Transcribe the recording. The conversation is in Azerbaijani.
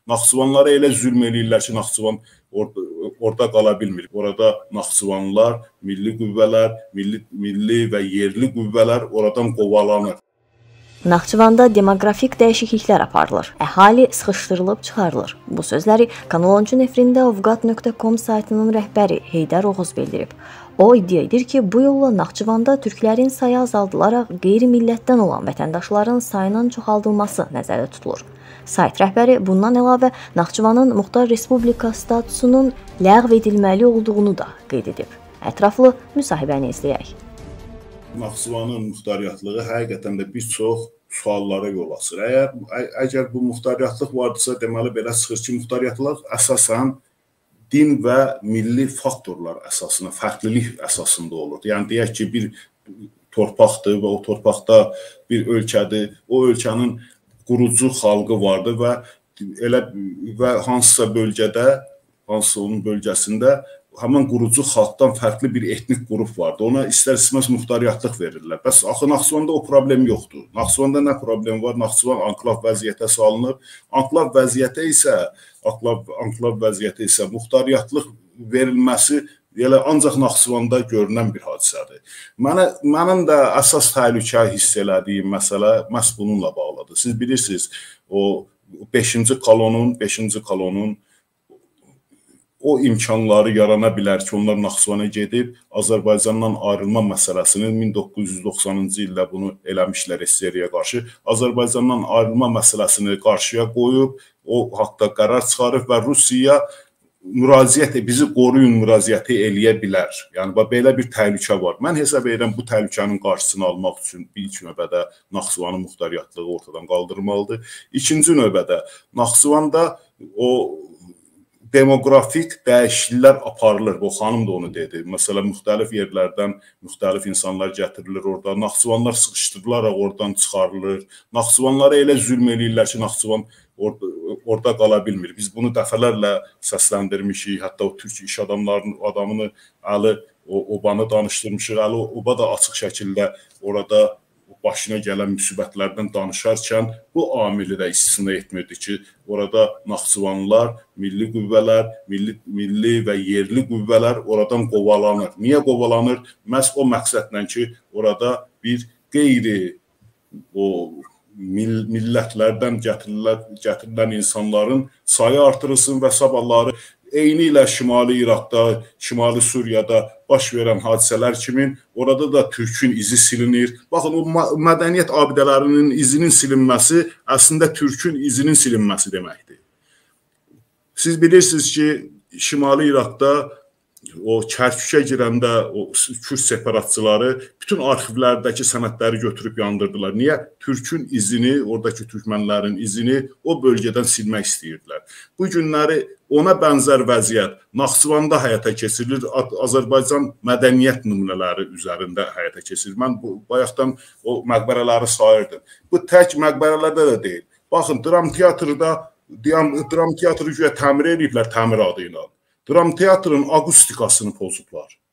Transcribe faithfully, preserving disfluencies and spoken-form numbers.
Naxçıvanlara elə zülm eləyirlər ki, Naxçıvan orada, orada qala bilmir. Orada Naxçıvanlılar, milli qüvvələr, milli, milli və yerli qüvvələr oradan qovalanır. Naxçıvanda demoqrafik dəyişikliklər aparılır. Əhali sıxışdırılıb çıxarılır. Bu sözləri Kanal on nefrində ovqat nöqtə com saytının rəhbəri Heydər Oğuz bildirib. O iddia edir ki, bu yolla Naxçıvanda türklərin sayı azaldılaraq qeyri-millətdən olan vətəndaşların sayının çoxaldılması nəzərdə tutulur. Sayt rəhbəri bundan əlavə Naxçıvanın Muxtar Respublika statusunun ləğv edilməli olduğunu da qeyd edib. Ətraflı müsahibəni izləyək. Naxçıvanın muxtariyyatlığı həqiqətən də bir çox suallara yol açır. Əgər, əgər bu muxtariyyətlıq vardısa, deməli belə çıxır ki, muxtariyyətlıq əsasən din və milli faktorlar əsasında, fərqlilik əsasında olur. Yəni, deyək ki, bir torpaqdır və o torpaqda bir ölkədir, o ölkənin qurucu xalqı vardır və elə və hansısa bölgədə, hansısa onun bölgəsində həmin qurucu xalqdan fərqli bir etnik qrup vardı. Ona istər-istəməz muxtariyyətlıq verirlər. Bəs axı Naxçıvanda o problem yoxdur. Naxçıvanda nə problem var? Naxçıvan anklav vəziyyətə salınır. Anklav vəziyyətə isə, anklav, anklav vəziyyətə isə muxtariyyətlıq verilməsi elə ancaq Naxçıvanda görünən bir hadisədir. Mənə, mənim də əsas təhlükə hiss elədiyim məsələ məhz bununla bağlıdır. Siz bilirsiniz, o beşinci kolonun, beşinci kolonun o imkanları yarana bilər ki, onlar Naxçıvana gedib Azərbaycandan ayrılma məsələsini min doqquz yüz doxsanıncı ildə bunu eləmişlər S S R-yə qarşı. Azərbaycandan ayrılma məsələsini qarşıya qoyub, o haqda qərar çıxarıb və Rusiyaya müraciət, bizi qoruyun müraciəti eləyə bilər. Yəni, belə bir təhlükə var. Mən hesab edirəm, bu təhlükənin qarşısını almaq üçün ilk növbədə Naxçıvanın muxtariyyatlığı ortadan qaldırmalıdır. İkinci növbədə Naxçıvanda o demoqrafik dəyişikliklər aparılır. O xanım da onu dedi. Məsələn, müxtəlif yerlərdən müxtəlif insanlar gətirilir orada. Naxçıvanlar sıxışdırılaraq oradan çıxarılır. Naxçıvanlara elə zülm eləyirlər ki, Naxçıvan orada, orada qala bilmir. Biz bunu dəfələrlə səsləndirmişik. Hətta o türk iş adamlarının adamını Əli Obanı danışdırmışıq. Əli Oba da açıq şəkildə orada başına gələn müsibətlərdən danışarkən bu amili də istisna etmirdi ki, orada Naxçıvanlılar, milli qüvvələr, milli, milli və yerli qüvvələr oradan qovalanır. Niyə qovalanır? Məhz o məqsədlə ki, orada bir qeyri o mill millətlərdən gətirilən, gətirilən insanların sayı artırılsın və sabahları eyni ilə Şimali İraqda, Şimali Suriyada baş verən hadisələr kimi orada da türkün izi silinir. Baxın, o mədəniyyət abidələrinin izinin silinməsi əslində türkün izinin silinməsi deməkdir. Siz bilirsiniz ki, Şimali İraqda o Kərkükə girəndə o Kürd separatçıları bütün arxivlərdəki sənədləri götürüb yandırdılar. Niyə? Türkün izini, oradakı türkmənlərin izini o bölgədən silmək istəyirdilər. Bu günləri ona bənzər vəziyyət Naxçıvanda həyata keçirilir, Azərbaycan mədəniyyət nümunələri üzərində həyata keçirilir. Mən bu, bayaqdan o məqbərələri sayırdım. Bu tək məqbərələrdə də deyil. Baxın, dram teatrda, dram teatrı güya təmir ediblər təmir adı ilə. Dram teatrın akustikasını pozublar.